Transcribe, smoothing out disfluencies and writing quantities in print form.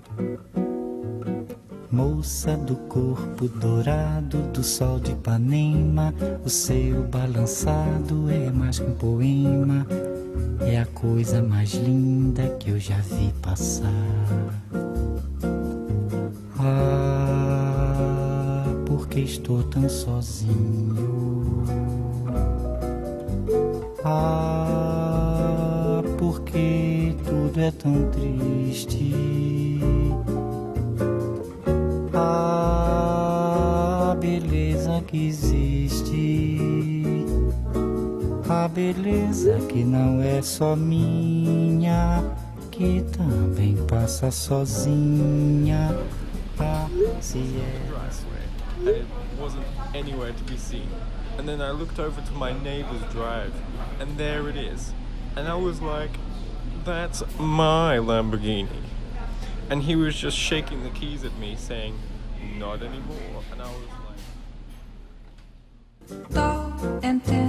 Moça do corpo dourado do sol de Ipanema, o seu balançado é mais que um poema, é a coisa mais linda que eu já vi passar. Ah, porque estou tão sozinho. Ah, porque tudo é tão triste. A beleza que existe, a beleza que não é só minha, que também passa sozinha. Ah, se é. And it wasn't anywhere to be seen. And then I looked over to my neighbor's drive, and there it is. And I was like, that's my Lamborghini. And he was just shaking the keys at me, saying, not anymore. And I was like... Tall and tender.